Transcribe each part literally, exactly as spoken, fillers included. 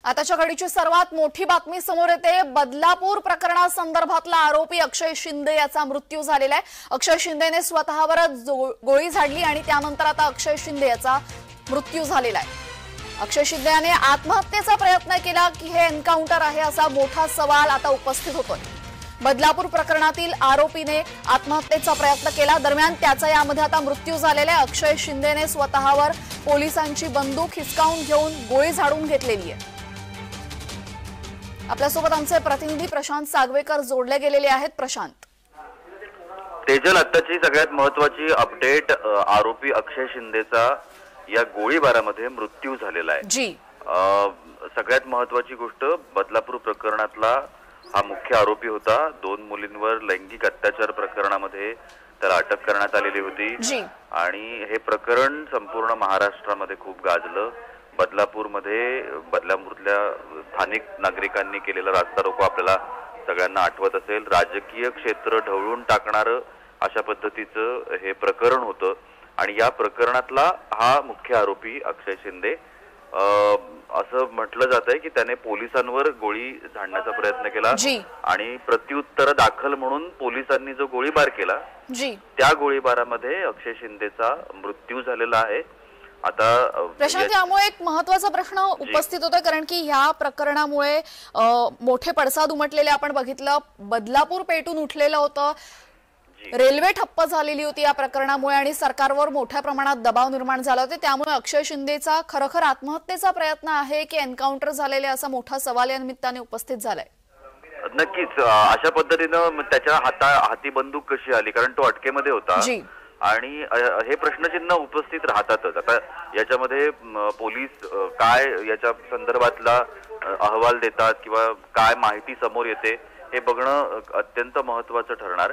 आताच्या घडीची सर्वात मोठी बातमी समोर येते। बदलापूर प्रकरणासंदर्भातला आरोपी अक्षय शिंदे याचा मृत्यू झालेला आहे। अक्षय शिंदेने स्वतःवरच गोळी झाडली आणि त्यानंतर आता अक्षय शिंदे याचा मृत्यू झालेला आहे। अक्षय शिंदे याने आत्महत्येचा प्रयत्न केला की हे एन्काउंटर आहे असा मोठा सवाल आता उपस्थित होतोय। बदलापूर प्रकरणातील आरोपीने आत्महत्येचा प्रयत्न केला, दरम्यान त्याचा यामध्ये आता मृत्यू झालेला आहे। अक्षय शिंदेने स्वतःवर पोलिसांची बंदूक हिसकावून घेऊन गोळी झाडून घेतलेली आहे। आपल्यासोबत आमचे प्रतिनिधी प्रशांत सागवेकर जोडले गेलेले आहेत। प्रशांत, तेजल, आताची सगळ्यात महत्त्वाची अपडेट, आरोपी अक्षय शिंदेचा या गोळीबारामध्ये मृत्यू झालेला आहे। जी, सगळ्यात महत्त्वाची गोष्ट, बदलापूर प्रकरणातला हा मुख्य आरोपी होता। दोन मुलींवर लैंगिक अत्याचार प्रकरणामध्ये त्याला अटक करण्यात आलेली होती आणि हे प्रकरण संपूर्ण महाराष्ट्रामध्ये खूप गाजलं। बदलापूरमध्ये बदलापूरच्या स्थानिक नागरिकांनी केलेला रास्ता रोको आपल्याला सगळ्यांना आठवत असेल। राजकीय क्षेत्र ढवळून टाकणारं अशा पद्धतीचं हे प्रकरण होतं आणि या प्रकरणातला हा मुख्य आरोपी अक्षय शिंदे, असं म्हटलं जात आहे की त्याने पोलिसांवर गोळी झाडण्याचा प्रयत्न केला आणि प्रत्युत्तर दाखल म्हणून पोलिसांनी जो गोळीबार केला त्या गोळीबारामध्ये अक्षय शिंदेचा मृत्यू झालेला आहे। आता प्रशांत, यामुळे एक महत्त्वाचा प्रश्न उपस्थित होतोय, कारण की ह्या प्रकरणामुळे मोठे पडसाद उमटलेले आपण बघितलं। बदलापूर पेटून उठलेलं होतं, रेल्वे ठप्प झालेली होती या प्रकरणामुळे आणि सरकारवर मोठ्या प्रमाणात दबाव निर्माण झाला होता। त्यामुळे अक्षय शिंदेचा खरोखर आत्महत्येचा प्रयत्न आहे की एन्काउंटर झालेले असा मोठा सवाल या निमित्ताने उपस्थित झालाय। नक्कीच अशा पद्धतीनं त्याच्या हाता हाती बंदूक कशी आली, कारण तो अटकेमध्ये होता आणि हे प्रश्नचिन्ह उपस्थित राहतातच। आता याच्यामध्ये पोलीस काय याच्या संदर्भातला अहवाल देतात किंवा काय माहिती समोर येते हे बघणं अत्यंत महत्त्वाचं ठरणार।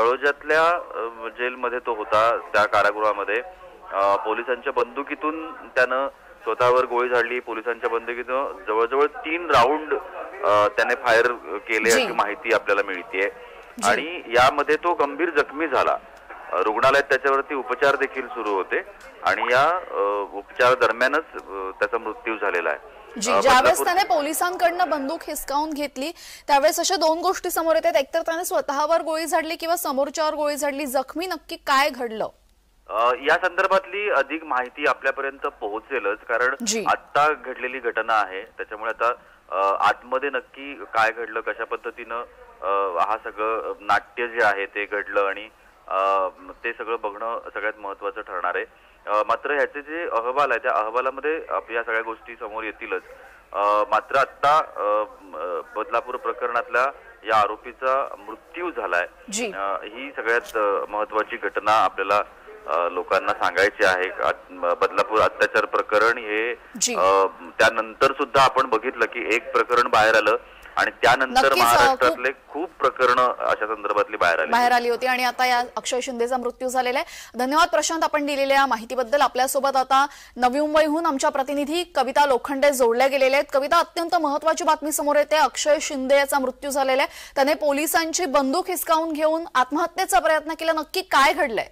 तळोजातल्या जेलमध्ये तो होता, त्या कारागृहामध्ये पोलिसांच्या बंदुकीतून त्यानं स्वतःवर गोळी झाडली। पोलिसांच्या बंदुकीतून जवळजवळ तीन राऊंड त्याने फायर केले अशी माहिती आपल्याला मिळतेय आणि यामध्ये तो गंभीर जखमी झाला। रुग्णालयात त्याच्यावरती उपचार देखील सुरू होते आणि या उपचार दरम्यानच त्याचा मृत्यू झालेला आहे। जी, ज्यावेळेस त्याने पोलिसांकडनं बंदूक हिसकावून घेतली त्यावेळेस अशा दोन गोष्टी समोर येतात, एकतर त्याने स्वतःवर गोळी झाडली किंवा समोरच्यावर गोळी झाडली। जखमी नक्की काय घडलं या संदर्भातली अधिक माहिती आपल्यापर्यंत पोहोचेलच, कारण आता घडलेली घटना आहे त्याच्यामुळे आता आतमध्ये नक्की काय घडलं, कशा पद्धतीनं हा सगळं नाट्य जे आहे ते घडलं आणि ते सगळं बघणं सगळ्यात महत्त्वाचं ठरणार आहे। मात्र ह्याचे जे अहवाल आहे त्या अहवालामध्ये या सगळ्या गोष्टी समोर येतीलच। मात्र आता बदलापूर प्रकरणातल्या या आरोपीचा मृत्यू झालाय, ही सगळ्यात महत्त्वाची घटना आपल्याला लोकांना सांगायची आहे। बदलापूर अत्याचार प्रकरण हे त्यानंतर सुद्धा आपण बघितलं की एक प्रकरण बाहेर आलं आणि त्यानंतर महाराष्ट्रातले खूप प्रकरण अशा संदर्भातली बाहेर आली बाहेर आली होती आणि आता या अक्षय शिंदेचा मृत्यू झालेला आहे। धन्यवाद प्रशांत, आपण दिलेल्या माहितीबद्दल। आपल्यासोबत आता नवी मुंबईहून आमच्या प्रतिनिधी कविता लोखंडे जोडल्या गेलेल्या आहेत। कविता, अत्यंत महत्त्वाची बातमी समोर येते, अक्षय शिंदे याचा मृत्यू झालेला आहे। त्याने पोलिसांची बंदूक हिसकावून घेऊन आत्महत्येचा प्रयत्न केला, नक्की काय घडलंय?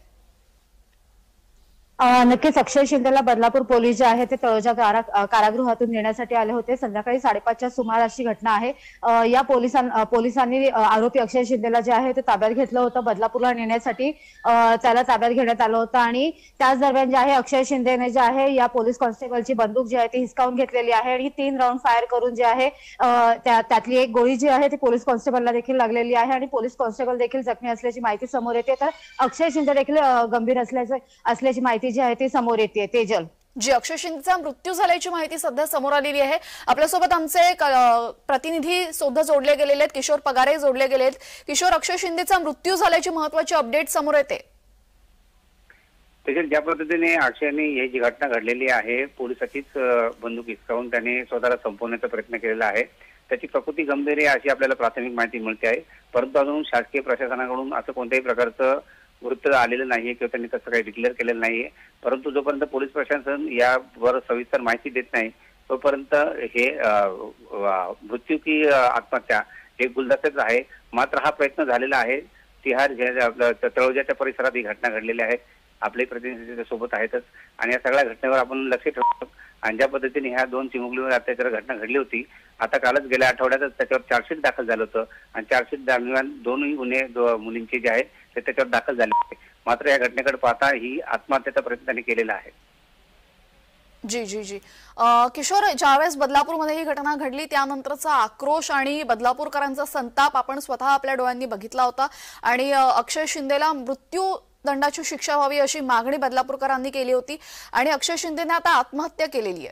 नक्कीच अक्षय शिंदेला बदलापूर पोलीस जे आहे ते तळोजा कारागृहातून नेण्यासाठी आले होते। संध्याकाळी साडेपाचच्या सुमाराची घटना आहे। या पोलिसां पोलिसांनी आरोपी अक्षय शिंदेला जे आहे ते ताब्यात घेतलं होतं। बदलापूरला नेण्यासाठी त्याला ताब्यात घेण्यात आलं होतं आणि त्याच दरम्यान जे आहे अक्षय शिंदेने जे आहे या पोलीस कॉन्स्टेबलची बंदूक जी आहे ती हिसकावून घेतलेली आहे आणि तीन राऊंड फायर करून जे आहे त्यातली एक गोळी जी आहे ती पोलीस कॉन्स्टेबलला देखील लागलेली आहे आणि पोलीस कॉन्स्टेबल देखील जखमी असल्याची माहिती समोर येते। तर अक्षय शिंदे देखील गंभीर असल्याचं असल्याची माहिती जी आहे ती समोर येते। तेजल, जी, अक्षय शिंदेचा मृत्यू झाल्याची माहिती सध्या समोर आलेली आहे। आपल्यासोबत आमचे प्रतिनिधी सुद्धा जोडले गेलेले आहेत, किशोर पगारे जोडले गेले आहेत। किशोर, अक्षय शिंदेचा मृत्यू झाल्याची महत्त्वाची अपडेट समोर येते। तेजल, ज्या पद्धतीने अक्षयने ही जी घटना घडलेली आहे, पोलिसांचीच बंदूक हिसकावून त्याने स्वतःला संपवण्याचा प्रयत्न केलेला आहे, त्याची प्रकृती गंभीर आहे अशी आपल्याला प्राथमिक माहिती मिळते आहे। परंतु अजून शासकीय प्रशासनाकडून असं कोणत्याही प्रकारचं वृत्त आलेलं नाहीये किंवा त्यांनी तसं काही डिक्लेअर केलेलं नाहीये। परंतु जोपर्यंत पोलीस प्रशासन यावर सविस्तर माहिती देत नाही तोपर्यंत हे मृत्यू की आत्महत्या हे गुलदस्त्याच आहे। मात्र हा प्रयत्न झालेला आहे। तिहार तळोजाच्या परिसरात ही घटना घडलेली आहे। आपले प्रतिनिधी सोबत आहेतच आणि या सगळ्या घटनेवर आपण लक्ष ठेवतो। आणि ज्या पद्धतीने ह्या दोन चिमुकलीवर अत्याचार घटना घडली होती, आता कालच गेल्या आठवड्यातच त्याच्यावर चार्जशीट दाखल झालं होतं आणि चार्जशीट दरम्यान दोन्ही गुन्हे मुलींचे जे आहेत ते त्याच्यावर दाखल झाले होते. मात्र या घटनेकडे पाहता ही आत्महत्येचा प्रयत्न त्यांनी केलेला आहे. जी जी जी किशोर, ज्यावेळेस बदलापूरमध्ये ही घटना घडली त्यानंतरचा आक्रोश आणि बदलापूरकरांचा संताप आपण स्वतः आपल्या डोळ्यांनी बघितला होता आणि अक्षय शिंदेला मृत्यू दंडाची शिक्षा व्हावी अशी मागणी बदलापूरकरांनी केली होती आणि अक्षय शिंदेने आता आत्महत्या केलेली आहे.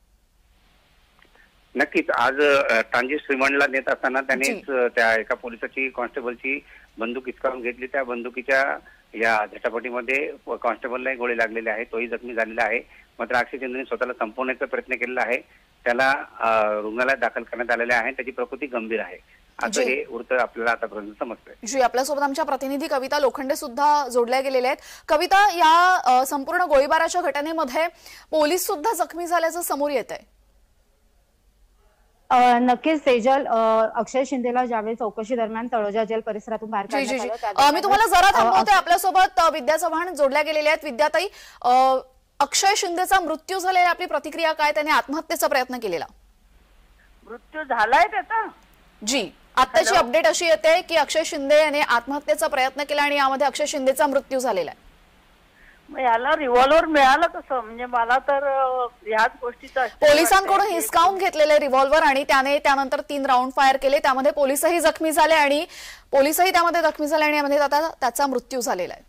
नक्कीच आज ट्रांजिट रिमांडला नेत असताना त्यांनीच त्या एका पोलिसाची कॉन्स्टेबलची बंदूक हिसकावून घेतली. त्या बंदुकीच्या या झटापटीमध्ये कॉन्स्टेबललाही गोळी लागलेली आहे, तोही जखमी झालेला आहे. मात्र अक्षय शिंदेने स्वतःला संपवण्याचा प्रयत्न केलेला आहे. त्याला रुग्णालयात दाखल करण्यात आलेले आहे, त्याची प्रकृती गंभीर आहे असं हे वृत्त आपल्याला आतापर्यंत समजतंय. जी, आपल्यासोबत आमच्या प्रतिनिधी कविता लोखंडे सुद्धा जोडल्या गेलेल्या आहेत. कविता, या संपूर्ण गोळीबाराच्या घटनेमध्ये पोलीस सुद्धा जखमी झाल्याचं समोर येत आहे. नक्कीच तेजल, अक्षय शिंदेला ज्यावेळी चौकशी दरम्यान तळोजा जेल परिसरातून बाहेर काढण्यात आलं. मी तुम्हाला जरा थांबवते. आपल्यासोबत विद्या चव्हाण जोडल्या गेलेल्या आहेत. विद्याताई, अक्षय शिंदेचा मृत्यू झालेला, आपली प्रतिक्रिया काय? त्याने आत्महत्येचा प्रयत्न केलेला, मृत्यू झालाय त्याचा? जी, आताची अपडेट अशी येते की अक्षय शिंदे याने आत्महत्येचा प्रयत्न केला आणि यामध्ये अक्षय शिंदेचा मृत्यू झालेला आहे. मग याला रिव्हॉल्वर मिळालं कसं? म्हणजे मला तर ह्याच गोष्टीचा पोलिसांकडून हिसकावून घेतलेले रिव्हॉल्वर आणि त्याने त्यानंतर तीन राऊंड फायर केले. त्यामध्ये पोलिसही जखमी झाले आणि पोलिसही त्यामध्ये जखमी झाले आणि यामध्ये आता त्याचा मृत्यू झालेला आहे.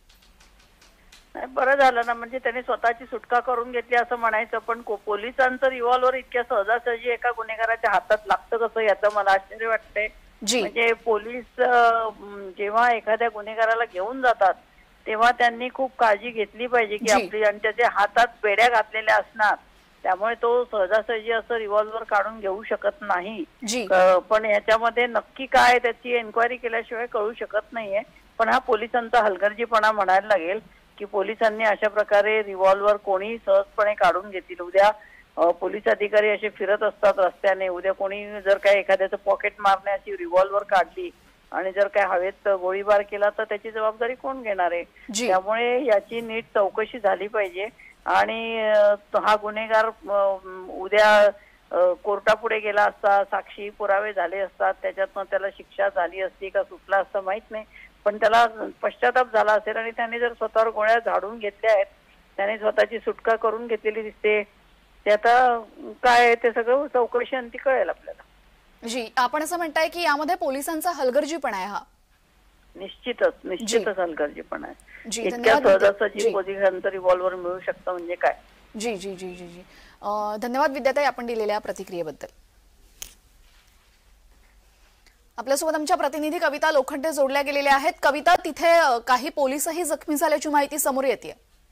बरं झालं ना, म्हणजे त्यांनी स्वतःची सुटका करून घेतली असं म्हणायचं. पण पोलिसांचं रिव्हॉल्वर इतक्या सहजासहजी एका गुन्हेगाराच्या हातात लागतं कसं, याचं मला आश्चर्य वाटतंय. म्हणजे पोलीस जेव्हा एखाद्या गुन्हेगाराला घेऊन जातात तेव्हा त्यांनी खूप काळजी घेतली पाहिजे की आपली, आणि त्याच्या हातात बेड्या घातलेल्या असणार, त्यामुळे तो सहजासहजी असं रिव्हॉल्वर काढून घेऊ शकत नाही. पण याच्यामध्ये नक्की काय त्याची एन्क्वायरी केल्याशिवाय कळू शकत नाहीये. पण हा पोलिसांचा हलगर्जीपणा म्हणायला लागेल की पोलिसांनी अशा प्रकारे रिव्हॉल्वर कोणी सहजपणे काढून घेतील. उद्या पोलीस अधिकारी असे फिरत असतात रस्त्याने, उद्या कोणी जर काय एखाद्याचं पॉकेट मारण्याची रिव्हॉल्वर काढली आणि जर काय हवेत गोळीबार केला तर त्याची जबाबदारी कोण घेणार आहे? त्यामुळे याची नीट चौकशी झाली पाहिजे आणि हा गुन्हेगार उद्या कोर्टापुढे गेला असता, साक्षी पुरावे झाले असतात, त्याच्यातनं त्याला शिक्षा झाली असती का सुटला असतं माहित नाही. पण त्याला पश्चाताप झाला असेल आणि त्याने जर स्वतःवर गोळ्या झाडून घेतल्या आहेत, त्याने स्वतःची सुटका करून घेतलेली दिसते. ते आता काय ते सगळं चौकशी अंती कळेल आपल्याला. जी, आपण असं म्हणताय की यामध्ये पोलिसांचा हलगर्जीपणा आहे. हा निश्चितच निश्चितच हलगर्जीपणा आहे. इतक्या सहजासहजी पोलिसांचं रिव्हॉल्वर मिळू शकतं म्हणजे काय. जी जी जी जी जी धन्यवाद विद्याताई आपण दिलेल्या प्रतिक्रियेबद्दल. आपल्यासोबत आमच्या प्रतिनिधी कविता लोखंडे जोडल्या गेलेल्या आहेत. कविता, तिथे काही पोलिसही जखमी झाल्याची माहिती समोर येते.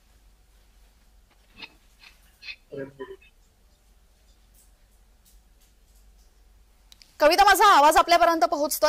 कविता, माझा आवाज आपल्यापर्यंत पोहोचतोय?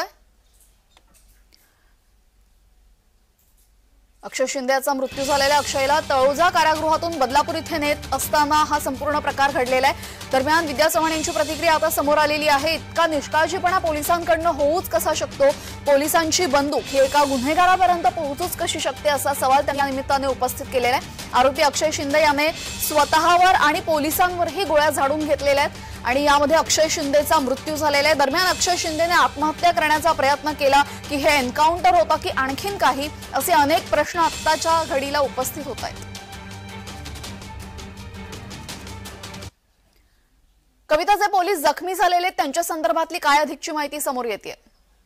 अक्षय शिंदे याचा मृत्यू झालेल्या अक्षयला तळोजा कारागृहातून बदलापूर इथे नेत असताना हा संपूर्ण प्रकार घडलेला आहे. दरम्यान विद्या चव्हाण यांची प्रतिक्रिया आता समोर आलेली आहे. इतका निष्काळजीपणा पोलिसांकडनं होऊच कसा शकतो? पोलिसांची बंदूक ही एका गुन्हेगारापर्यंत पोहोचूच कशी शकते, असा सवाल त्या निमित्ताने उपस्थित केलेला आहे. आरोपी अक्षय शिंदे याने स्वतःवर आणि पोलिसांवरही गोळ्या झाडून घेतलेल्या आहेत आणि यामध्ये अक्षय शिंदेचा मृत्यू झालेला आहे. दरम्यान अक्षय शिंदेने आत्महत्या करण्याचा प्रयत्न केला की हे एन्काउंटर होता की आणखीन काही, असे अनेक प्रश्न आत्ताच्या घडीला उपस्थित होत आहेत. कविता, जे पोलीस जखमी झालेले त्यांच्या संदर्भातली काय अधिकची माहिती समोर येते?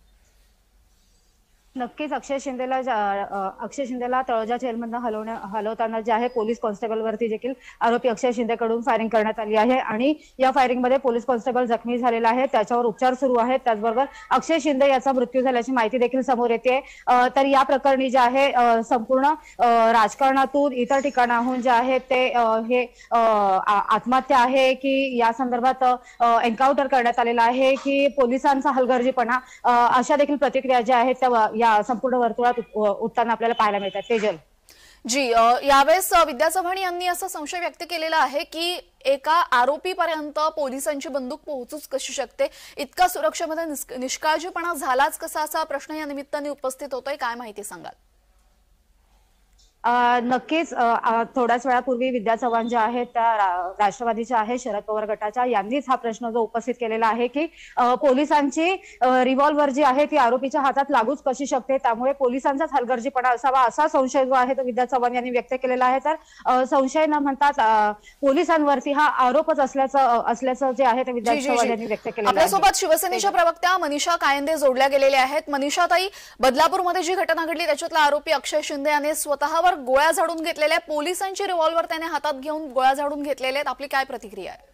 नक्कीच अक्षय शिंदेला अक्षय शिंदेला तळोजा जेलमधून हलवण्या हलवताना जे आहे पोलीस कॉन्स्टेबलवरती देखील आरोपी अक्षय शिंदेकडून फायरिंग करण्यात आली आहे आणि या फायरिंगमध्ये पोलीस कॉन्स्टेबल जखमी झालेला आहे, त्याच्यावर उपचार सुरू आहेत. त्याचबरोबर अक्षय शिंदे याचा मृत्यू झाल्याची माहिती देखील समोर येते. तर या प्रकरणी जे आहे संपूर्ण राजकारणातून इतर ठिकाणाहून जे आहे ते हे आत्महत्या आहे की या संदर्भात एन्काउंटर करण्यात आलेला आहे की पोलिसांचा हलगर्जीपणा, अशा देखील प्रतिक्रिया ज्या आहेत त्या या संपूर्ण वर्तुळात उत्ताना आपल्याला पाहायला मिळतात. तेजल जी, यावेळेस विद्या चव्हाण यांनी असा संशय व्यक्त केलेला आहे की एका आरोपीपर्यंत पोलिसांची बंदूक पोहोचूच कशी शकते, इतका सुरक्षेमध्ये निष्काळजीपणा झालाच कसा, असा प्रश्न या निमित्ताने उपस्थित होतोय. काय माहिती सांगाल? नक्कीच थोड्याच वेळापूर्वी विद्या चव्हाण ज्या आहेत त्या राष्ट्रवादीच्या आहेत, शरद पवार गटाच्या, यांनीच हा प्रश्न जो उपस्थित केलेला आहे की पोलिसांची रिव्हॉल्वर जी आहे ती आरोपीच्या हातात लागूच कशी शकते, त्यामुळे पोलिसांचाच हलगर्जीपणा असावा असा संशय जो आहे तो विद्या चव्हाण यांनी व्यक्त केलेला आहे. तर संशय न म्हणतात पोलिसांवरती हा आरोपच असल्याचं असल्याचं जे आहे ते विद्या चव्हाण यांनी व्यक्त केलेलं आहे. आपल्यासोबत शिवसेनेच्या प्रवक्त्या मनीषा कायंदे जोडल्या गेलेल्या आहेत. मनीषा ताई, बदलापूरमध्ये जी घटना घडली त्याच्यातला आरोपी अक्षय शिंदे याने स्वतःवर गोळ्या झाडून घेतलेल्या, पोलिसांची रिव्हॉल्वर त्याने हातात घेऊन गोळ्या झाडून घेतलेल्या आहेत, आपली काय प्रतिक्रिया आहे?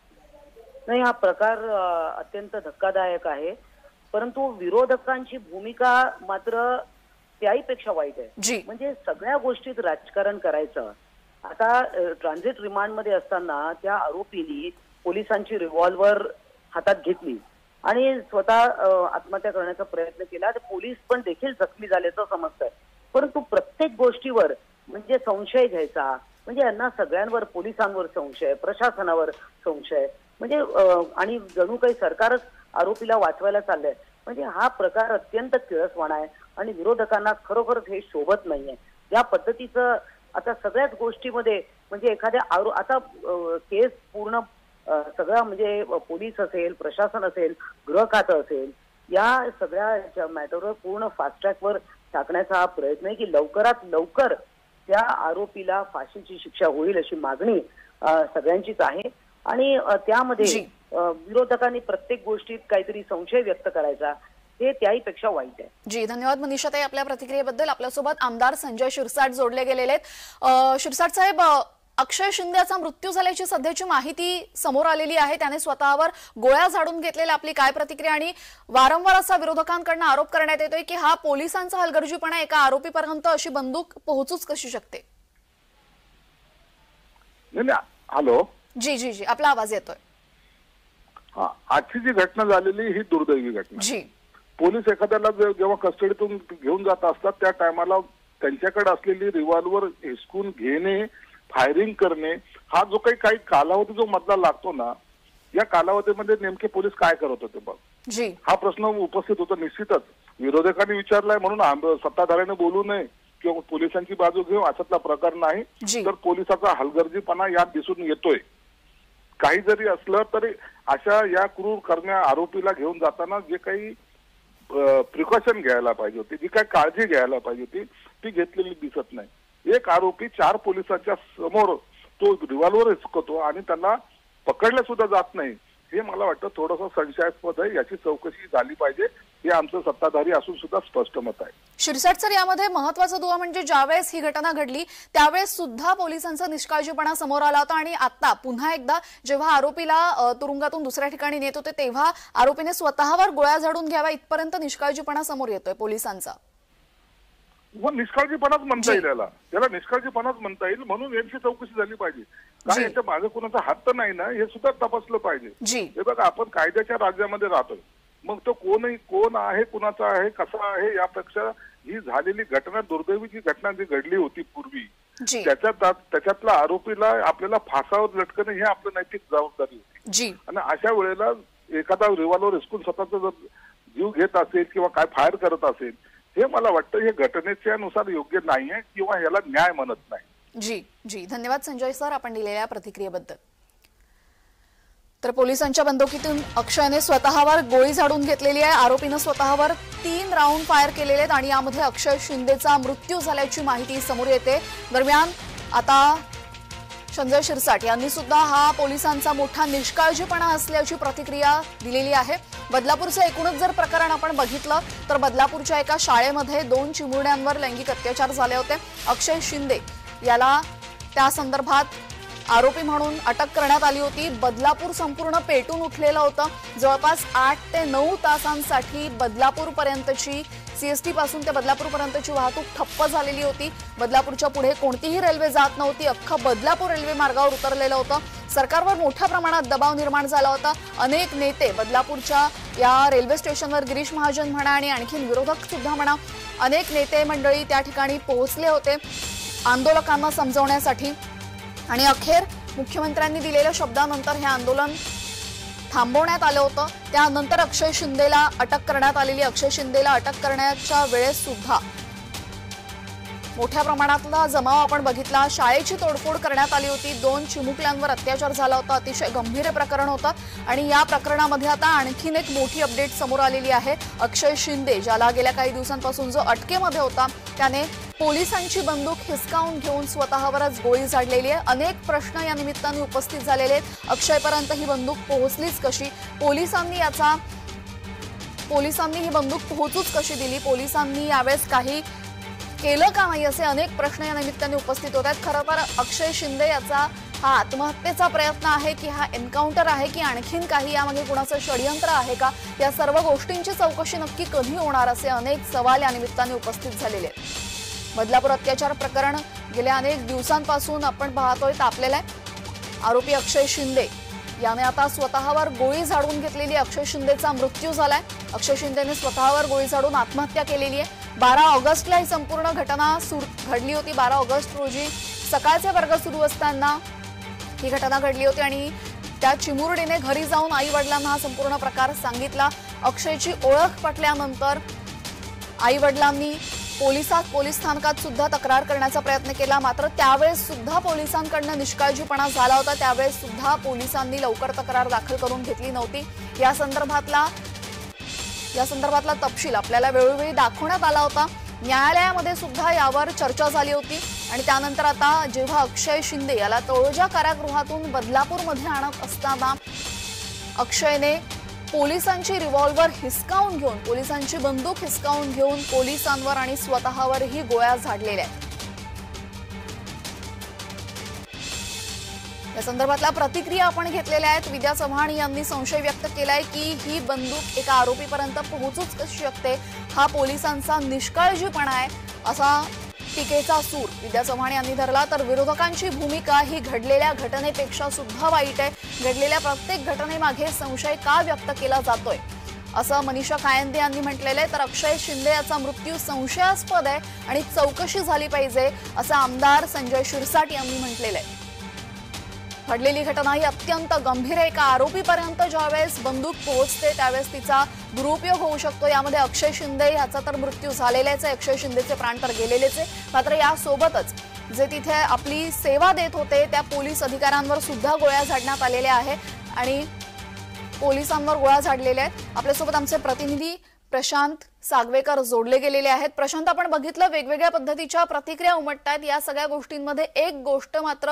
नाही, हा प्रकार अत्यंत धक्कादायक आहे, परंतु विरोधकांची भूमिका मात्र त्याहीपेक्षा वाईट आहे. म्हणजे सगळ्या गोष्टीत राजकारण करायचं. आता ट्रान्झिट रिमांडमध्ये असताना त्या आरोपींनी पोलिसांची रिव्हॉल्वर हातात घेतली आणि स्वतः आत्महत्या करण्याचा प्रयत्न केला. तर पोलीस पण देखील जखमी झाल्याचं समजतंय. परंतु प्रत्येक गोष्टीवर म्हणजे संशय घ्यायचा, म्हणजे यांना सगळ्यांवर, पोलिसांवर संशय, प्रशासनावर संशय, म्हणजे आणि जणू काही सरकारच आरोपीला वाचवायला चाललंय. म्हणजे हा प्रकार अत्यंत किळसवाणा आहे आणि विरोधकांना खरोखरच हे शोभत नाहीये. या पद्धतीचं आता सगळ्याच गोष्टीमध्ये म्हणजे एखाद्या आरो आता केस पूर्ण सगळा म्हणजे पोलीस असेल, प्रशासन असेल, गृह खातं असेल, या सगळ्या मॅटरवर पूर्ण फास्ट ट्रॅकवर टाकण्याचा हा प्रयत्न आहे की लवकरात लवकर त्या आरोपीला फाशीची शिक्षा होईल अशी मागणी सगळ्यांचीच आहे. आणि त्यामध्ये विरोधकांनी प्रत्येक गोष्टीत काहीतरी संशय व्यक्त करायचा, ते त्याहीपेक्षा वाईट आहे. जी, धन्यवाद मनीषा ताई आपल्या प्रतिक्रियेबद्दल. आपल्यासोबत आमदार संजय शिरसाट जोडले गेलेले आहेत. शिरसाट साहेब, अक्षय शिंदेचा मृत्यू झाल्याची सध्याची माहिती समोर आलेली आहे, त्याने स्वतःवर गोळ्या झाडून घेतलेल्या, आपली काय प्रतिक्रिया? आणि वारंवार असा विरोधकांकडून आरोप करण्यात येतोय की हा पोलिसांचा हलगर्जीपणा, एका आरोपीपर्यंत अशी बंदूक पोहोचूच कशी शकते? हॅलो, जी जी जी आपला आवाज येतोय. हा, आजची जी घटना झालेली ही दुर्दैवी घटना. जी, पोलीस एखाद्याला जेव्हा कस्टडीतून घेऊन जात असतात त्या टायमाला त्यांच्याकडे असलेली रिव्हॉल्वर हिसकून घेणे, फायरिंग करणे, हा जो काही काही कालावधी जो मधला लागतो ना, या कालावधीमध्ये नेमके पोलीस काय करत होते बघ, जी हा प्रश्न उपस्थित होतो. निश्चितच विरोधकांनी विचारलाय म्हणून सत्ताधाऱ्याने बोलू नये किंवा पोलिसांची बाजू घेऊ अशातला प्रकार नाही. तर पोलिसाचा हलगर्जीपणा यात दिसून येतोय. काही जरी असलं तरी अशा या क्रूर करण्या आरोपीला घेऊन जाताना जे काही प्रिकॉशन घ्यायला पाहिजे होती, जी काही काळजी घ्यायला पाहिजे होती, ती घेतलेली दिसत नाही. एक आरोपी चार पोलिसांच्या समोर तो रिव्हॉल्वर हिसकतो आणि त्यांना पकडल्या सुद्धा जात नाही, हे मला वाटतं थोडंसं संशयास्पद आहे. याची चौकशी झाली पाहिजे, हे आमचं सत्ताधारी असून सुद्धा स्पष्ट मत आहे. शिरसाट सर, यामध्ये महत्वाचा दुवा म्हणजे ज्यावेळेस ही घटना घडली त्यावेळेस सुद्धा पोलिसांचा निष्काळजीपणा समोर आला होता आणि आता पुन्हा एकदा जेव्हा आरोपीला तुरुंगातून दुसऱ्या ठिकाणी नेत होते तेव्हा आरोपीने स्वतःवर गोळ्या झाडून घ्यावा इथपर्यंत निष्काळजीपणा समोर येतोय पोलिसांचा. निष्काळजीपणाच म्हणता येईल याला, त्याला निष्काळजीपणाच म्हणता येईल. म्हणून यांची चौकशी झाली पाहिजे. काय याच्या मागे कोणाचा हात तर नाही ना, हे सुद्धा तपासलं पाहिजे. हे बघा, आपण कायद्याच्या राज्यामध्ये राहतोय, मग तो कोणही कोण आहे, कुणाचा आहे, कसा आहे, यापेक्षा ही झालेली घटना, दुर्दैवी जी घटना जी घडली होती पूर्वी, त्याच्यात त्याच्यातला आरोपीला आपल्याला फासावर लटकणं हे आपलं नैतिक जबाबदारी होती. आणि अशा वेळेला एखादा रिव्हॉल्वर हिसकून स्वतःचा जर जीव घेत असेल किंवा काय फायर करत असेल, हे मला वाटतं हे घटनेच्या नुसार योग्य नाहीये किंवा याला न्याय म्हणत नाही. जी जी धन्यवाद संजय सर आपण दिलेल्या प्रतिक्रियेबद्दल. तर पोलिसांच्या बंदुकीतून अक्षयने स्वतःवर गोळी झाडून घेतलेली आहे. आरोपीनं स्वतःवर तीन राऊंड फायर केलेले आहेत आणि यामध्ये अक्षय शिंदेचा मृत्यू झाल्याची माहिती समोर येते. दरम्यान आता संजय शिरसाट यांनी सुद्धा हा पोलिसांचा मोठा निष्काळजीपणा असल्याची प्रतिक्रिया दिलेली आहे. बदलापूरचं एकूणच जर प्रकरण आपण बघितलं तर बदलापूरच्या एका शाळेमध्ये दोन चिमुरड्यांवर लैंगिक अत्याचार झाले होते. अक्षय शिंदे याला त्या संदर्भात आरोपी म्हणून अटक करण्यात आली होती. बदलापूर संपूर्ण पेटून उठलेलं होतं. जवळपास आठ ते नऊ तासांसाठी बदलापूर पर्यंतची सीएसटी पासून ते बदलापूर पर्यंतची वाहतूक ठप्प झालेली होती. बदलापूरच्या पुढे कोणतीही रेल्वे जात नव्हती. अख्खा बदलापूर रेल्वे मार्गावर उतरलेलं होतं. सरकारवर मोठ्या प्रमाणात दबाव निर्माण झाला होता. अनेक नेते बदलापूरच्या या रेल्वे स्टेशनवर, गिरीश महाजन म्हणा आणि आणखीन विरोधक सुद्धा म्हणा, अनेक नेते मंडळी त्या ठिकाणी पोहोचले होते आंदोलकांना समजवण्यासाठी. आणि अखेर मुख्यमंत्र्यांनी दिलेल्या शब्दानंतर हे आंदोलन थांबवण्यात आलं होतं. त्यानंतर अक्षय शिंदेला अटक करण्यात आलेली. अक्षय शिंदेला अटक करण्याच्या वेळेस सुद्धा मोठ्या प्रमाणातला जमाव आपण बघितला, शाळेची तोडफोड करण्यात आली होती, दोन चिमुकल्यांवर अत्याचार झाला होता, अतिशय गंभीर प्रकरण होतं आणि या प्रकरणामध्ये आता आणखीन एक मोठी अपडेट समोर आलेली आहे। अक्षय शिंदे ज्याला गेल्या काही दिवसांपासून जो अटकेमध्ये होता त्याने पोलिसांची बंदूक हिसकावून घेऊन स्वतःवरच गोळी झाडलेली आहे। अनेक प्रश्न या निमित्ताने उपस्थित झालेले आहेत। अक्षयपर्यंत ही बंदूक पोहोचलीच कशी, पोलिसांनी याचा पोलिसांनी ही बंदूक पोहोचूच कशी दिली, पोलिसांनी यावेळेस काही केलं का नाही असे अनेक प्रश्न या निमित्ताने उपस्थित होत आहेत। खरं तर अक्षय शिंदे याचा हा आत्महत्येचा प्रयत्न आहे की हा एन्काउंटर आहे की आणखीन काही यामध्ये कुणाचं षडयंत्र आहे का, या सर्व गोष्टींची चौकशी नक्की कधी होणार असे अनेक सवाल या निमित्ताने उपस्थित झालेले आहेत। बदलापूर अत्याचार प्रकरण गेल्या अनेक दिवसांपासून आपण पाहतोय तापलेलं आहे। आरोपी अक्षय शिंदे याने आता स्वतःवर गोळी झाडून घेतलेली, अक्षय शिंदेचा मृत्यू झालाय। अक्षय शिंदेने स्वतःवर गोळी झाडून आत्महत्या केलेली आहे। बारा ऑगस्टला ही संपूर्ण घटना घडली होती। बारा ऑगस्ट रोजी सकाळचे वर्ग सुरू असताना ही घटना घडली होती आणि त्या चिमुरडीने घरी जाऊन आई वडिलांना हा संपूर्ण प्रकार सांगितला। अक्षयची ओळख पटल्यानंतर आई वडिलांनी पोलिसात पोलीस स्थानकात सुद्धा तक्रार करण्याचा प्रयत्न केला, मात्र त्यावेळेस सुद्धा पोलिसांकडून निष्काळजीपणा झाला होता। त्यावेळेस सुद्धा पोलिसांनी लवकर तक्रार दाखल करून घेतली नव्हती। या संदर्भातला या संदर्भातला तपशील आपल्याला वेळोवेळी दाखवण्यात आला होता। न्यायालयामध्ये सुद्धा यावर चर्चा झाली होती आणि त्यानंतर आता जेव्हा अक्षय शिंदे याला तळोजा कारागृहातून बदलापूरमध्ये आणत असताना अक्षयने पोलिसांची रिव्हॉल्वर हिसकावून घेऊन पोलिसांची बंदूक हिसकावून घेऊन पोलिसांवर आणि स्वतःवरही गोळ्या झाडलेल्या आहेत। या संदर्भातल्या प्रतिक्रिया आपण घेतलेल्या आहेत। विद्या चव्हाण यांनी संशय व्यक्त केलाय की ही बंदूक एका आरोपीपर्यंत पोहोचूच कशी शकते, हा पोलिसांचा निष्काळजीपणा आहे असा टीकेचा सूर विद्या चव्हाण यांनी धरला। तर विरोधकांची भूमिका ही घडलेल्या घटनेपेक्षा सुद्धा वाईट आहे, घडलेल्या प्रत्येक घटनेमागे संशय का व्यक्त केला जातोय असं मनीषा कायंदे यांनी म्हटलेलं आहे। तर अक्षय शिंदे याचा मृत्यू संशयास्पद आहे आणि चौकशी झाली पाहिजे असं आमदार संजय शिरसाट यांनी म्हटलेलं आहे। घडलेली घटना ही अत्यंत गंभीर आहे। एका आरोपीपर्यंत ज्यावेळेस बंदूक पोहोचते त्यावेळेस तिचा दुरुपयोग होऊ शकतो। यामध्ये अक्षय शिंदे याचा तर मृत्यू झालेलाच आहे, अक्षय शिंदेचे प्राण तर गेलेलेच आहे, मात्र यासोबतच जे तिथे आपली सेवा देत होते त्या पोलीस अधिकाऱ्यांवर सुद्धा गोळ्या झाडण्यात आलेल्या आहे आणि पोलिसांवर गोळ्या झाडलेल्या आहेत। आपल्यासोबत आमचे प्रतिनिधी प्रशांत सागवेकर जोडले गेलेले आहेत। प्रशांत, आपण बघितलं वेगवेगळ्या पद्धतीच्या प्रतिक्रिया उमटतात। या सगळ्या गोष्टींमध्ये एक गोष्ट मात्र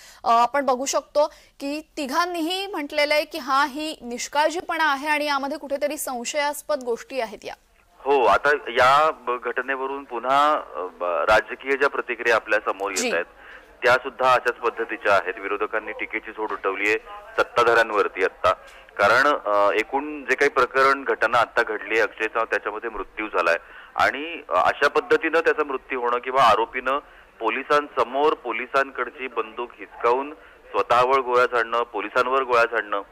आपण बघू शकतो की तिघांनीही म्हटलेलं आहे की हा ही निष्काळजीपणा आहे आणि यामध्ये कुठेतरी संशयास्पद गोष्टी आहेत। या हो, आता या घटनेवरून पुन्हा राजकीय ज्या प्रतिक्रिया आपल्या समोर येत आहेत त्या सुद्धा अशाच पद्धतीच्या आहेत। विरोधकांनी टीकेची झोड उठवली आहे सत्ताधाऱ्यांवरती आता, कारण एकूण जे काही प्रकरण घटना आता घडली आहे अक्षयचा त्याच्यामध्ये मृत्यू झालाय आणि अशा पद्धतीनं त्याचा मृत्यू होणं किंवा आरोपीनं पोलिसांसमोर पोलिसांकडची बंदूक हिसकावून स्वतःवर गोळ्या झाडणं, पोलिसांवर गोळ्या झाडणं,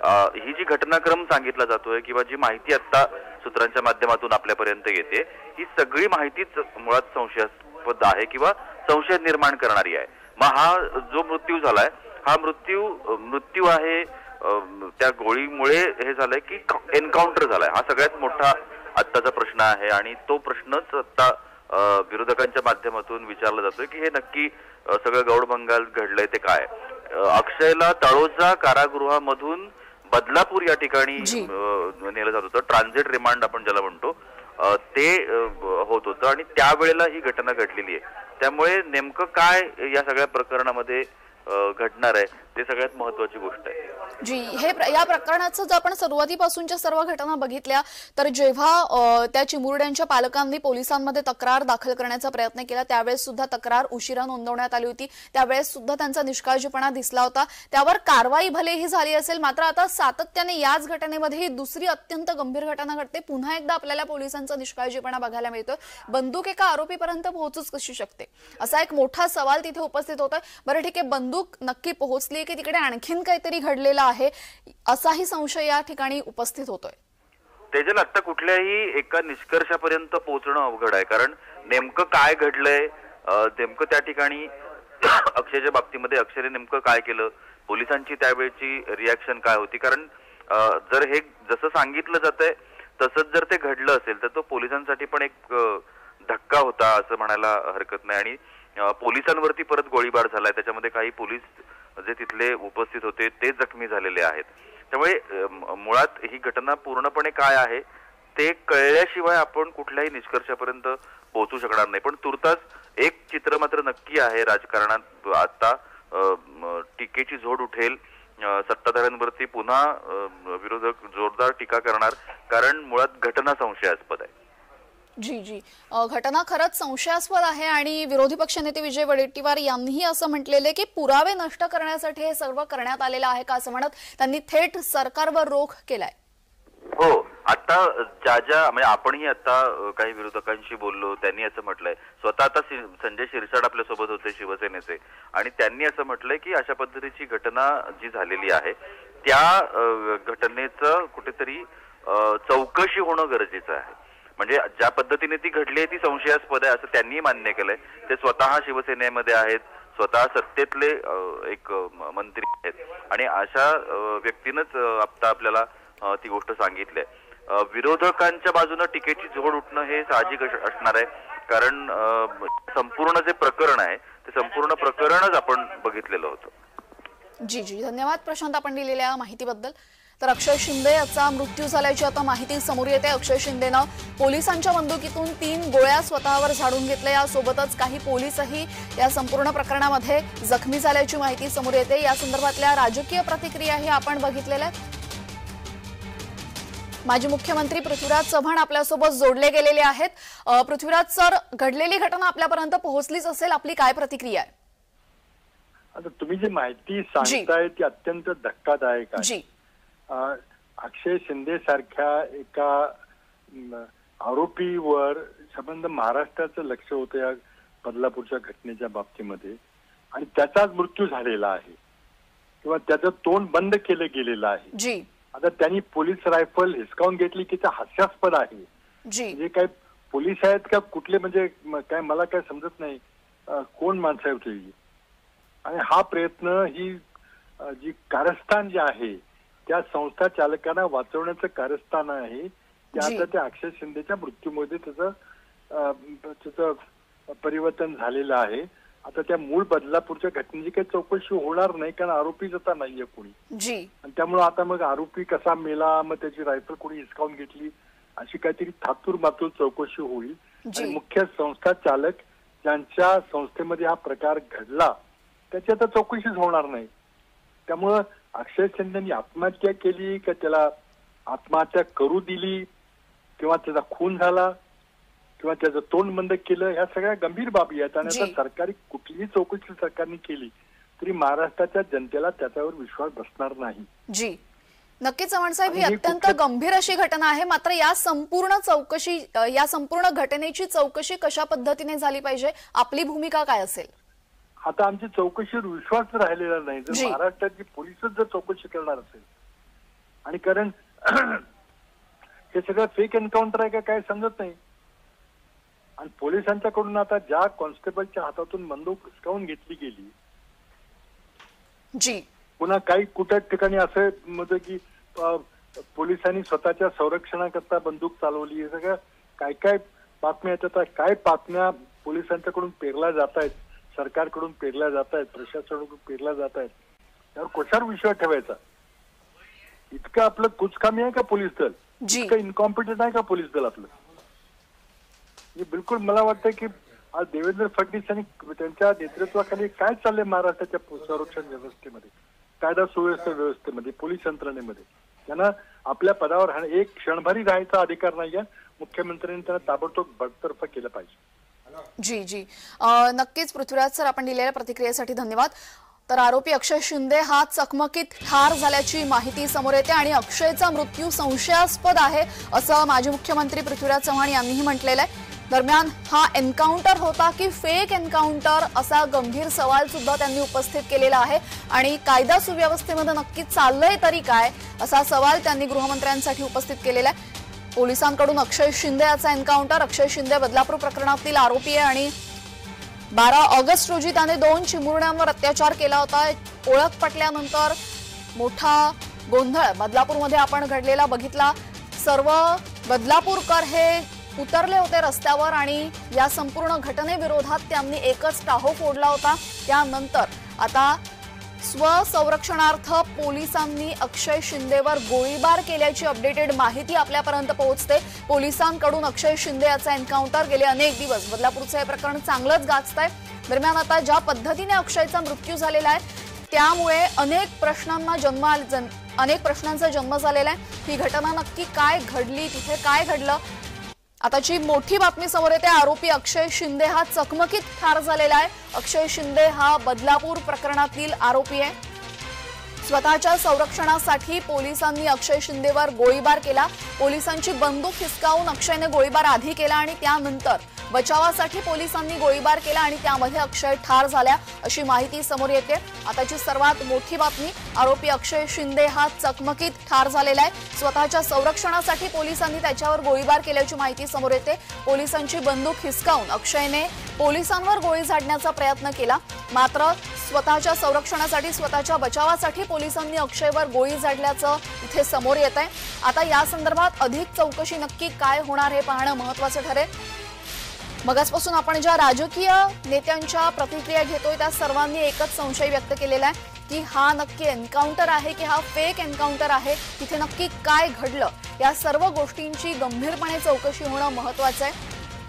ही जी घटनाक्रम सांगितला जातोय किंवा जी माहिती आता सूत्रांच्या माध्यमातून आपल्यापर्यंत येते ही सगळी माहितीच मुळात संशयास्पद आहे किंवा संशय निर्माण करणारी आहे। मग हा जो मृत्यू झालाय हा मृत्यू मृत्यू आहे त्या गोळीमुळे हे झालंय की एन्काउंटर झालाय, हा सगळ्यात मोठा आत्ताचा प्रश्न आहे आणि तो प्रश्नच आता विरोधकांच्या माध्यमातून विचारला जातोय की हे नक्की सगळं गौड बंगाल घडलंय ते काय। अक्षयला तळोजा कारागृहामधून बदलापूर या ठिकाणी नेलं जात होतं, ट्रान्झिट रिमांड आपण ज्याला म्हणतो ते होत होतं आणि त्यावेळेला ही घटना घडलेली आहे। त्यामुळे नेमकं काय या सगळ्या प्रकरणामध्ये घडणार आहे ते सगळ्यात महत्त्वाची गोष्ट आहे। जी, हे या प्रकरणाचं जर आपण सुरुवातीपासूनच्या सर्व घटना बघितल्या तर जेव्हा त्या चिमुरड्यांच्या पालकांनी पोलिसांमध्ये तक्रार दाखल करण्याचा प्रयत्न केला त्यावेळेस सुद्धा तक्रार उशिरा नोंदवण्यात आली होती, त्यावेळेस सुद्धा त्यांचा निष्काळजीपणा दिसला होता, त्यावर कारवाई भलेही झाली असेल, मात्र आता सातत्याने याच घटनेमध्ये ही दुसरी अत्यंत गंभीर घटना घडते। पुन्हा एकदा आपल्याला पोलिसांचा निष्काळजीपणा बघायला मिळतोय। बंदूक एका आरोपीपर्यंत पोहोचूच कशी शकते असा एक मोठा सवाल तिथे उपस्थित होतोय। बरं ठीक आहे, बंदूक नक्की पोहोचली की तिकडे आणखीन काहीतरी घडलेलं आहे असाही संशय या ठिकाणी उपस्थित होतोय। तेजल, आता कुठल्याही एका निष्कर्षापर्यंत पोहोचणं अवघड आहे, कारण नेमकं काय घडलंय, नेमकं त्या ठिकाणी अक्षयच्या बाबतीमध्ये अक्षयने नेमकं काय केलं, पोलिसांची त्यावेळची रिॲक्शन काय होती, कारण जर हे जसं सांगितलं जातंय तसंच जर ते घडलं असेल तर तो पोलिसांसाठी पण एक धक्का होता असं म्हणायला हरकत नाही. आणि पोलिसांवरती परत गोळीबार झालाय, त्याच्यामध्ये काही पोलीस जे तिथले उपस्थित होते ते जखमी झालेले आहेत. त्यामुळे मुळात ही घटना पूर्णपणे काय आहे ते कळल्याशिवाय आपण कुठल्याही निष्कर्षापर्यंत पोहोचू शकणार नाही. पण तुर्तास एक चित्र मात्र नक्की आहे राजकारणात, आता टीकेची झोड उठेल, सत्ताधाऱ्यांवरती पुन्हा विरोधक जोरदार टीका करणार, कारण मुळात घटना संशयास्पद आहे. जी जी घटना खरंच संशयास्पद आहे आणि विरोधी पक्षनेते विजय वडेट्टीवार यांनीही असं म्हटलेले की पुरावे नष्ट करण्यासाठी हे सर्व करण्यात आलेलं आहे का असं म्हणत त्यांनी थेट सरकारवर रोख केलाय. हो, आता ज्या ज्या म्हणजे आपणही आता काही विरोधकांशी बोललो, त्यांनी असं म्हटलंय, स्वतः आता संजय शिरसाट आपल्या सोबत होते शिवसेनेचे, आणि त्यांनी असं म्हटलंय की अशा पद्धतीची घटना जी झालेली आहे त्या घटनेचं कुठेतरी चौकशी होणं गरजेचं आहे. म्हणजे ज्या पद्धतीने ती घडली आहे ती संशयास्पद आहे असं त्यांनी मान्य केलंय. ते स्वतः शिवसेनेमध्ये आहेत, स्वतः सत्तेतले एक मंत्री आहेत, आणि अशा व्यक्तीनंच आता आपल्याला ती गोष्ट सांगितली आहे. विरोधकांच्या बाजूने टीकेची झोड उठणं हे साहजिक असणार आहे, कारण संपूर्ण जे प्रकरण आहे ते संपूर्ण प्रकरणच आपण बघितलेलं होतं. जी जी धन्यवाद प्रशांत आपण दिलेल्या माहितीबद्दल. तर अक्षय शिंदे याचा मृत्यू झाल्याची आता माहिती समोर येते. अक्षय शिंदेनं पोलिसांच्या बंदुकीतून तीन गोळ्या स्वतःवर झाडून घेतल्या, यासोबतच काही पोलीसही या संपूर्ण प्रकरणामध्ये जखमी झाल्याची माहिती समोर येते. या संदर्भातल्या राजकीय प्रतिक्रियाही आपण बघितलेल्या आहेत. माजी मुख्यमंत्री पृथ्वीराज चव्हाण आपल्यासोबत जोडले गेलेले आहेत. पृथ्वीराज सर, घडलेली घटना आपल्यापर्यंत पोहोचलीच असेल, आपली काय प्रतिक्रिया आहे? आता तुम्ही जी माहिती सांगताय ती अत्यंत धक्कादायक आहे. अक्षय शिंदे सारख्या एका आरोपीवर संबंध महाराष्ट्राचं लक्ष होतं या बदलापूरच्या घटनेच्या बाबतीमध्ये, आणि त्याचाच मृत्यू झालेला आहे किंवा त्याचं तोंड बंद केलं गेलेलं आहे. आता त्यांनी पोलीस रायफल हिसकावून घेतली की ते हास्यास्पद आहे. म्हणजे काय पोलीस आहेत का कुठले, म्हणजे काय मला काय समजत नाही कोण माणसं होती. आणि हा प्रयत्न ही जी कारस्थान जे आहे त्या संस्था चालकांना वाचवण्याचं कारस्थान आहे, ते आता त्या अक्षय शिंदेच्या मृत्यूमध्ये त्याचं त्याचं परिवर्तन झालेलं आहे. आता त्या मूळ बदलापूरच्या घटनेची काही चौकशी होणार नाही, कारण आरोपीच आता नाहीये कोणी, आणि त्यामुळे आता मग आरोपी कसा मेला, मग त्याची रायफल कोणी हिसकावून घेतली, अशी काहीतरी थातूर मातूर चौकशी होईल. आणि मुख्य संस्था चालक ज्यांच्या संस्थेमध्ये हा प्रकार घडला त्याची आता चौकशीच होणार नाही. त्यामुळं अक्षय शिंदेनी आत्महत्या केली का त्याला आत्महत्या करू दिली किंवा त्याचा खून झाला किंवा त्याचं तोंड बंद केलं, ह्या सगळ्या गंभीर बाबी आहेत. आणि आता सरकारी कुठलीही चौकशी सरकारने केली तरी महाराष्ट्राच्या जनतेला त्याच्यावर विश्वास बसणार नाही. जी नक्कीच चव्हाण साहेब, ही अत्यंत गंभीर अशी घटना आहे. मात्र या संपूर्ण चौकशी या संपूर्ण घटनेची चौकशी कशा पद्धतीने झाली पाहिजे, आपली भूमिका काय असेल? आता आमची चौकशीवर विश्वास राहिलेला नाही. जर महाराष्ट्राची पोलिसच जर चौकशी करणार असेल, आणि कारण हे सगळं फेक एन्काउंटर आहे का काय समजत नाही. आणि पोलिसांच्याकडून आता ज्या कॉन्स्टेबलच्या हातातून बंदूक हिसकावून घेतली गेली, जी पुन्हा काही कुठल्या ठिकाणी असं म्हणजे की पोलिसांनी स्वतःच्या संरक्षणाकरता बंदूक चालवली, हे सगळं काय काय बातम्या येतात. काय बातम्या पोलिसांच्याकडून पेरल्या जात आहेत, सरकारकडून पेरल्या जात आहेत, प्रशासनाकडून पेरल्या जात आहेत, त्यावर कशावर विश्वास ठेवायचा? इतकं आपलं कुचकामी आहे का पोलीस दल? इतकं इनकॉम्पिटंट आहे का पोलीस दल आपलं? हे बिलकुल मला वाटतं की आज देवेंद्र फडणवीस यांनी त्यांच्या नेतृत्वाखाली काय चाललंय महाराष्ट्राच्या संरक्षण व्यवस्थेमध्ये, कायदा सुव्यवस्था व्यवस्थेमध्ये, पोलीस यंत्रणेमध्ये. त्यांना आपल्या पदावर राहणे एक क्षणभरी राहायचा अधिकार नाहीये. मुख्यमंत्र्यांनी त्यांना ताबडतोब बडतर्फ केलं पाहिजे. जी जी नक्कीच पृथ्वीराज सर, आपण दिलेल्या प्रतिक्रियेसाठी धन्यवाद. तर आरोपी अक्षय शिंदे हा चकमकीत ठार झाल्याची माहिती समोर येते आणि अक्षयचा मृत्यू संशयास्पद आहे असं माजी मुख्यमंत्री पृथ्वीराज चव्हाण यांनीही म्हटलेलं आहे. दरम्यान हा एन्काउंटर होता की फेक एन्काउंटर असा गंभीर सवाल सुद्धा त्यांनी उपस्थित केलेला आहे. आणि कायदा सुव्यवस्थेमध्ये नक्की चाललंय तरी काय असा सवाल त्यांनी गृहमंत्र्यांसाठी उपस्थित केलेला आहे. पोलिसांकडून अक्षय शिंदे याचा एन्काउंटर, अक्षय शिंदे बदलापूर प्रकरणातील आरोपी आहे आणि बारा ऑगस्ट रोजी त्याने दोन चिमुरड्यांवर अत्याचार केला होता. ओळख पटल्यानंतर मोठा गोंधळ बदलापूरमध्ये आपण घडलेला बघितला. सर्व बदलापूरकर हे उतरले होते रस्त्यावर आणि या संपूर्ण घटनेविरोधात त्यांनी एकच टाहो फोडला होता। त्यानंतर आता स्वसंरक्षणार्थ पोलिसांनी अक्षय शिंदेवर गोळीबार केल्याची अपडेटेड माहिती आपल्यापर्यंत पोहोचते। पोलिसांकडून अक्षय शिंदे याचा एन्काउंटर गेले अनेक दिवस बदलापूरचे हे प्रकरण चांगलंच गाजतंय। दरम्यान आता ज्या पद्धतीने अक्षयचा मृत्यू झालेला आहे त्यामुळे अनेक प्रश्नांना जन्म अनेक प्रश्नांचा जन्म झालेला आहे। ही घटना नक्की काय घडली, तिथे काय घडलं, आताची मोठी बातमी समोर येते। आरोपी अक्षय शिंदे हा चकमकीत ठार झालेला आहे। अक्षय शिंदे हा बदलापूर प्रकरणातील आरोपी आहे। स्वतःच्या संरक्षणासाठी पोलिसांनी अक्षय शिंदेवर गोळीबार केला। पोलिसांची बंदूक हिसकावून अक्षयने गोळीबार आधी केला आणि त्यानंतर बचावासाठी पोलिसांनी गोळीबार केला आणि त्यामध्ये अक्षय ठार झाला अशी माहिती समोर येते। आताची सर्वात मोठी बातमी, आरोपी अक्षय शिंदे हा चकमकीत ठार झालेला आहे। स्वतःच्या संरक्षणासाठी पोलिसांनी त्याच्यावर गोळीबार केल्याची माहिती समोर येते। पोलिसांची बंदूक हिसकावून अक्षयने पोलिसांवर गोळी झाडण्याचा प्रयत्न केला, मात्र स्वतःच्या संरक्षणासाठी स्वतःच्या बचावासाठी पोलिसांनी अक्षयवर गोळी झाडल्याचं इथे समोर येत आहे। आता या संदर्भात अधिक चौकशी नक्की काय होणार हे पाहणं महत्त्वाचं ठरेल। मगासपासून आपण ज्या राजकीय नेत्यांच्या प्रतिक्रिया घेतोय त्या सर्वांनी एकच संशय व्यक्त केलेला आहे की हा नक्की एन्काउंटर आहे की हा फेक एन्काउंटर आहे, तिथे नक्की काय घडलं, या सर्व गोष्टींची गंभीरपणे चौकशी होणं महत्त्वाचं आहे।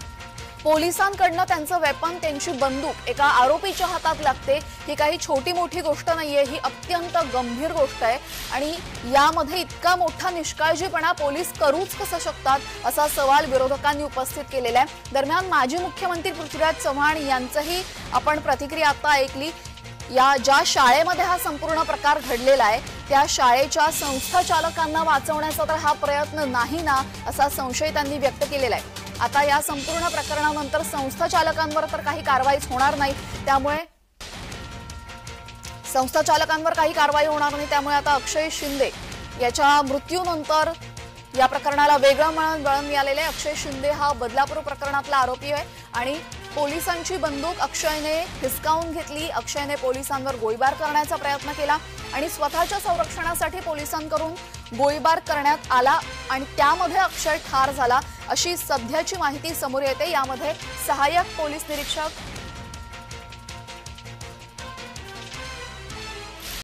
पोलिसांकडनं त्यांचं वेपन, त्यांची बंदूक एका आरोपीच्या हातात लागते, ही काही छोटी मोठी गोष्ट नाहीये, ही अत्यंत गंभीर गोष्ट आहे आणि यामध्ये इतका मोठा निष्काळजीपणा पोलीस करूच कसं शकतात असा सवाल विरोधकांनी उपस्थित केलेला आहे। दरम्यान माजी मुख्यमंत्री पृथ्वीराज चव्हाण यांचंही आपण प्रतिक्रिया आता ऐकली। या ज्या शाळेमध्ये हा संपूर्ण प्रकार घडलेला आहे त्या शाळेच्या संस्थाचालकांना वाचवण्याचा तर हा प्रयत्न नाही ना, असा संशय त्यांनी व्यक्त केलेला आहे। आता या संपूर्ण प्रकरणानंतर संस्थाचालकांवर तर काही कारवाईच होणार नाही, त्यामुळे संस्थाचालकांवर काही कारवाई होणार नाही त्यामुळे आता अक्षय शिंदे याच्या मृत्यूनंतर या प्रकरणाला वेगळं वळण मिळालेलं आहे। अक्षय शिंदे हा बदलापूर प्रकरणातला आरोपी आहे आणि पोलिसांची बंदूक अक्षयने हिसकावून घेतली। अक्षयने पोलिसांवर गोळीबार करण्याचा प्रयत्न केला आणि स्वतःच्या संरक्षणासाठी पोलिसांकडून गोळीबार करण्यात आला आणि त्यामध्ये अक्षय ठार झाला अशी सध्याची माहिती समोर येते। यामध्ये सहाय्यक पोलीस निरीक्षक